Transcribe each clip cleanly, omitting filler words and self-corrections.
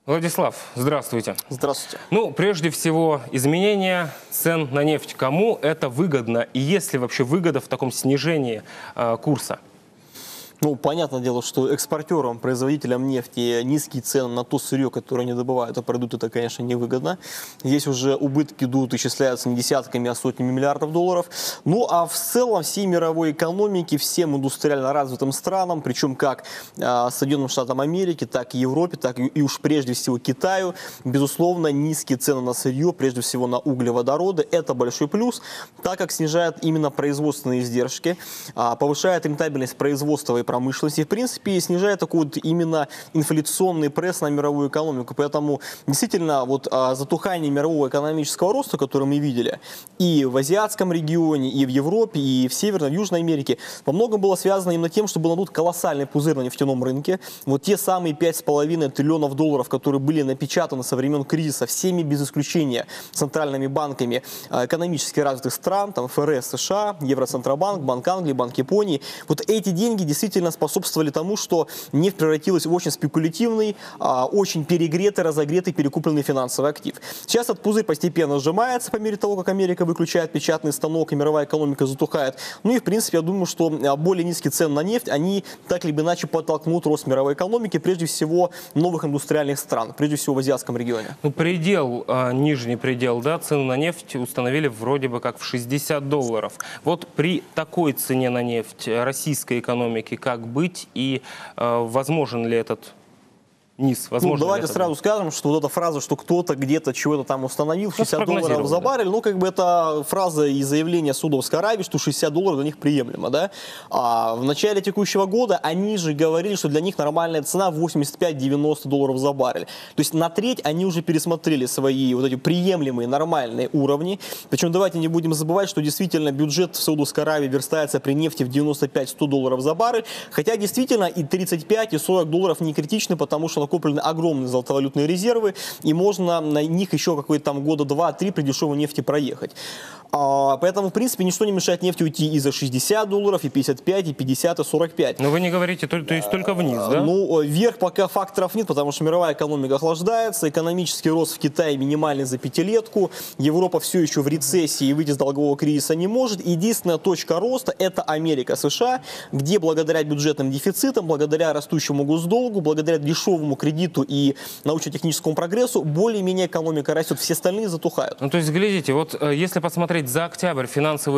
Владислав, здравствуйте. Здравствуйте. Ну, прежде всего, изменение цен на нефть. Кому это выгодно? И есть ли вообще выгода в таком снижении курса? Ну, понятное дело, что экспортерам, производителям нефти низкие цены на то сырье, которое они добывают, а продают, это, конечно, невыгодно. Здесь уже убытки идут, исчисляются не десятками, а сотнями миллиардов долларов. Ну, а в целом всей мировой экономике, всем индустриально развитым странам, причем как Соединенным Штатам Америки, так и Европе, так и уж прежде всего Китаю, безусловно, низкие цены на сырье, прежде всего на углеводороды, это большой плюс, так как снижает именно производственные издержки, повышает рентабельность производства и промышленности, в принципе, снижает такой вот именно инфляционный пресс на мировую экономику. Поэтому действительно вот затухание мирового экономического роста, который мы видели и в азиатском регионе, и в Европе, и в Северной, в Южной Америке, во многом было связано именно тем, что был надут колоссальный пузырь на нефтяном рынке. Вот те самые 5,5 триллионов долларов, которые были напечатаны со времен кризиса всеми без исключения центральными банками экономически развитых стран, там ФРС США, Евроцентробанк, Банк Англии, Банк Японии. Вот эти деньги действительно способствовали тому, что нефть превратилась в очень спекулятивный, очень перегретый, разогретый, перекупленный финансовый актив. Сейчас этот пузырь постепенно сжимается по мере того, как Америка выключает печатный станок и мировая экономика затухает. Ну и в принципе я думаю, что более низкие цены на нефть, они так или иначе подтолкнут рост мировой экономики, прежде всего новых индустриальных стран, прежде всего в азиатском регионе. Ну, предел, нижний предел, да, цены на нефть установили вроде бы как в $60. Вот при такой цене на нефть российской экономики как быть и возможен ли этот низ? Ну, давайте сразу скажем, что вот эта фраза, что кто-то где-то чего-то там установил, 60 долларов за баррель, ну, как бы это фраза и заявление Саудовской Аравии, что 60 долларов для них приемлемо, да? А в начале текущего года они же говорили, что для них нормальная цена 85-90 долларов за баррель. То есть на треть они уже пересмотрели свои вот эти приемлемые нормальные уровни. Причем давайте не будем забывать, что действительно бюджет в Саудовской Аравии верстается при нефти в 95-100 долларов за баррель, хотя действительно и 35, и 40 долларов не критичны, потому что накоплены огромные золотовалютные резервы, и можно на них еще какое-то там года 2-3 при дешевой нефти проехать. Поэтому, в принципе, ничто не мешает нефти уйти и за 60 долларов, и 55, и 50, и 45. Но вы не говорите, то есть только вниз, да? Ну, вверх пока факторов нет, потому что мировая экономика охлаждается, экономический рост в Китае минимальный за пятилетку, Европа все еще в рецессии и выйти из долгового кризиса не может. Единственная точка роста – это Америка, США, где благодаря бюджетным дефицитам, благодаря растущему госдолгу, благодаря дешевому кредиту и научно-техническому прогрессу, более-менее экономика растет, все остальные затухают. Ну, то есть, глядите, вот если посмотреть за октябрь финансовые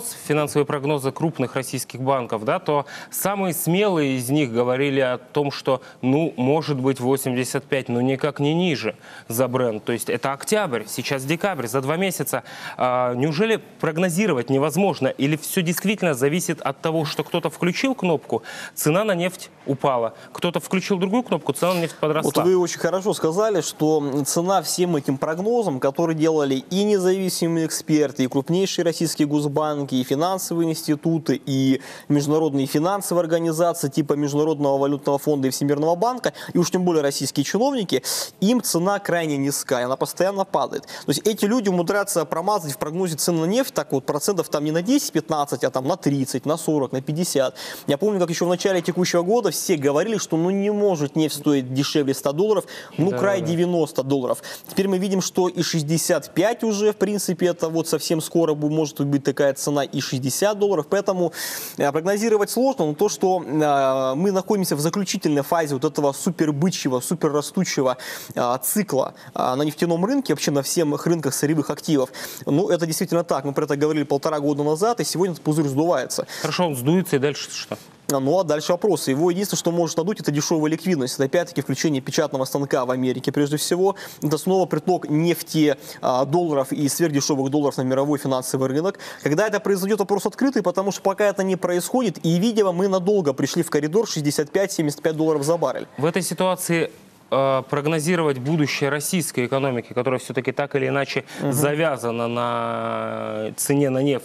прогнозы крупных российских банков, да, то самые смелые из них говорили о том, что, ну, может быть 85, но никак не ниже за бренд. То есть это октябрь, сейчас декабрь, за 2 месяца. Неужели прогнозировать невозможно? Или все действительно зависит от того, что кто-то включил кнопку, цена на нефть упала, кто-то включил другую кнопку, цена на нефть подросла? Вот вы очень хорошо сказали, что цена всем этим прогнозам, которые делали и независимые эксперты, и крупнейшие российские госбанки, и финансовые институты, и международные финансовые организации типа Международного валютного фонда и Всемирного банка, и уж тем более российские чиновники, им цена крайне низкая, она постоянно падает. То есть эти люди умудряются промазать в прогнозе цены на нефть так вот процентов там не на 10-15, а там на 30, на 40, на 50. Я помню, как еще в начале текущего года все говорили, что ну не может нефть стоить дешевле 100 долларов, ну край 90 долларов. Теперь мы видим, что и 65 уже, в принципе, это вот совсем скоро может быть такая цена, и 60 долларов, поэтому прогнозировать сложно, но то, что мы находимся в заключительной фазе вот этого супербычьего, суперрастущего цикла на нефтяном рынке, вообще на всех рынках сырьевых активов, ну это действительно так, мы про это говорили 1,5 года назад, и сегодня этот пузырь сдувается. Хорошо, он сдуется, и дальше что? Ну а дальше вопросы. Его единственное, что может надуть, это дешевая ликвидность. Это опять-таки включение печатного станка в Америке прежде всего. Это снова приток нефти, долларов и сверхдешевых долларов на мировой финансовый рынок. Когда это произойдет, вопрос открытый, потому что пока это не происходит, и, видимо, мы надолго пришли в коридор 65-75 долларов за баррель. В этой ситуации прогнозировать будущее российской экономики, которая все-таки так или иначе завязана на цене на нефть,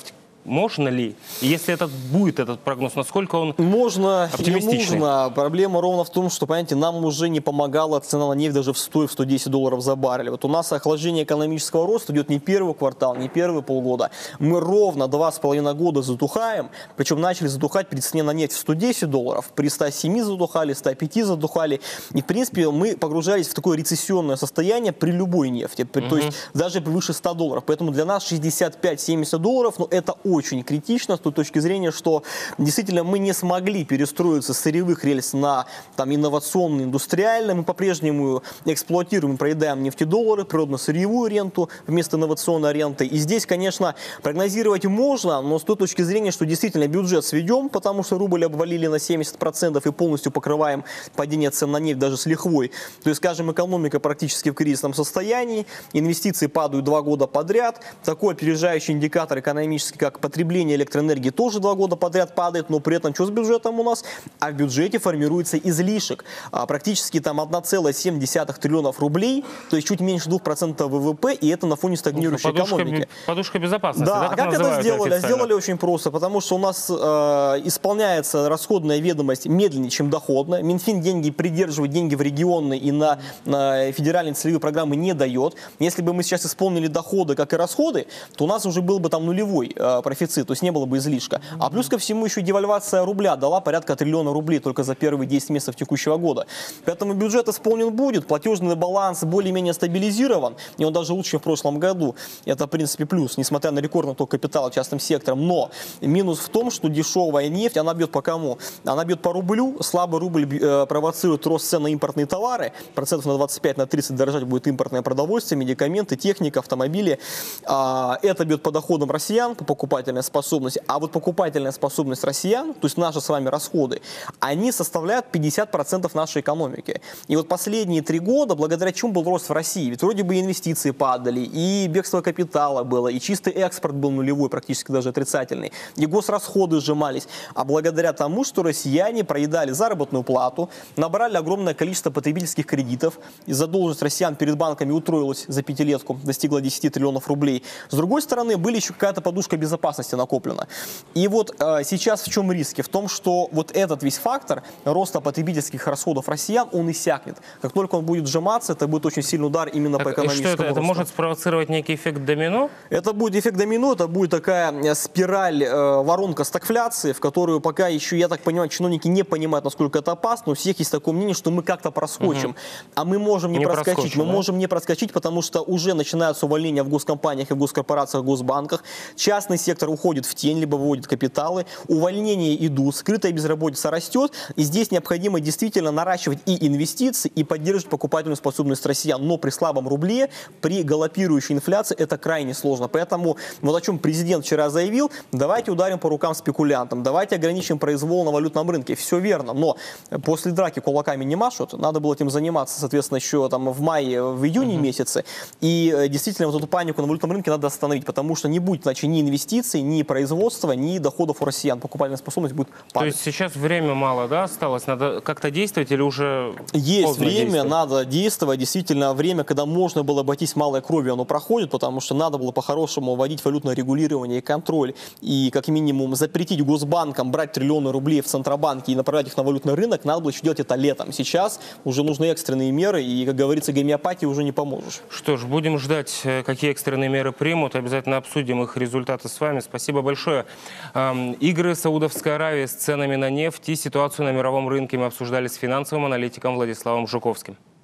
Можно ли? И если будет этот прогноз, насколько он можно и оптимистичный? нужно. Проблема ровно в том, что, понимаете, нам уже не помогала цена на нефть даже в 100 и в 110 долларов за баррель. Вот у нас охлаждение экономического роста идет не первый квартал, не первые полгода. Мы ровно 2,5 года затухаем, причем начали затухать при цене на нефть в 110 долларов, при 107 затухали, 105 затухали. И, в принципе, мы погружались в такое рецессионное состояние при любой нефти, то есть даже выше 100 долларов. Поэтому для нас 65-70 долларов, ну, это очень критично с той точки зрения, что действительно мы не смогли перестроиться с сырьевых рельс на там, инновационные, индустриальные. Мы по-прежнему эксплуатируем и проедаем нефтедоллары, природно-сырьевую ренту вместо инновационной ренты. И здесь, конечно, прогнозировать можно, но с той точки зрения, что действительно бюджет сведем, потому что рубль обвалили на 70% и полностью покрываем падение цен на нефть даже с лихвой. То есть, скажем, экономика практически в кризисном состоянии, инвестиции падают 2 года подряд. Такой опережающий индикатор экономический, как потребление электроэнергии, тоже 2 года подряд падает, но при этом что с бюджетом у нас? А в бюджете формируется излишек. Практически там 1,7 триллионов рублей, то есть чуть меньше 2% ВВП, и это на фоне стагнирующей экономики. Подушка безопасности. Да, как это сделали? Сделали очень просто, потому что у нас исполняется расходная ведомость медленнее, чем доходная. Минфин деньги придерживает, деньги в регионы и на федеральные целевые программы не дает. Если бы мы сейчас исполнили доходы, как и расходы, то у нас уже был бы там нулевой профицит, то есть не было бы излишка. А плюс ко всему еще девальвация рубля дала порядка триллиона рублей только за первые 10 месяцев текущего года. Поэтому бюджет исполнен будет, платежный баланс более-менее стабилизирован, и он даже лучше, чем в прошлом году. Это, в принципе, плюс, несмотря на рекордный отток капитала частным сектором. Но минус в том, что дешевая нефть, она бьет по кому? Она бьет по рублю, слабый рубль провоцирует рост цен на импортные товары, процентов на 25-30 дорожать будет импортное продовольствие, медикаменты, техника, автомобили. Это бьет по доходам россиян, по покупательной способности. А вот покупательная способность россиян, то есть наши с вами расходы, они составляют 50% нашей экономики. И вот последние 3 года, благодаря чему был рост в России, ведь вроде бы инвестиции падали, и бегство капитала было, и чистый экспорт был нулевой, практически даже отрицательный, и госрасходы сжимались. А благодаря тому, что россияне проедали заработную плату, набрали огромное количество потребительских кредитов, и задолженность россиян перед банками утроилась за 5-летку, достигла 10 триллионов рублей. С другой стороны, были еще какая-то подушка безопасности накоплена. И вот сейчас в чем риски? В том, что вот этот весь фактор роста потребительских расходов россиян, он иссякнет. Как только он будет сжиматься, это будет очень сильный удар именно по экономическому росту. Это может спровоцировать некий эффект домино? Это будет эффект домино, это будет такая спираль, воронка стагфляции, в которую пока еще, я так понимаю, чиновники не понимают, насколько это опасно. У всех есть такое мнение, что мы как-то проскочим. А мы можем не проскочить. Мы можем не проскочить, потому что уже начинаются увольнения в госкомпаниях и в госкорпорациях, в госбанках. Частный сектор уходит в тень, либо выводит капиталы. Увольнения идут, скрытая безработица растет. И здесь необходимо действительно наращивать и инвестиции, и поддерживать покупательную способность россиян. Но при слабом рубле, при галопирующей инфляции это крайне сложно. Поэтому вот о чем президент вчера заявил: давайте ударим по рукам спекулянтам, давайте ограничим произвол на валютном рынке. Все верно, но после драки кулаками не машут. Надо было этим заниматься, соответственно, еще там в мае, в июне месяце. И действительно вот эту панику на валютном рынке надо остановить, потому что не будет иначе ни инвестиций, ни производства, ни доходов у россиян. Покупательная способность будет падать. То есть сейчас время мало, да, осталось? Надо как-то действовать или уже есть время, надо действовать. Действительно, время, когда можно было обойтись малой кровью, оно проходит, потому что надо было по-хорошему вводить валютное регулирование и контроль. И как минимум запретить госбанкам брать триллионы рублей в Центробанке и направлять их на валютный рынок. Надо было еще делать это летом. Сейчас уже нужны экстренные меры, и, как говорится, гомеопатии уже не поможешь. Что ж, будем ждать, какие экстренные меры примут. Обязательно обсудим их результаты с вами. Спасибо большое. Игры Саудовской Аравии с ценами на нефть и ситуацию на мировом рынке мы обсуждали с финансовым аналитиком Владиславом Жуковским.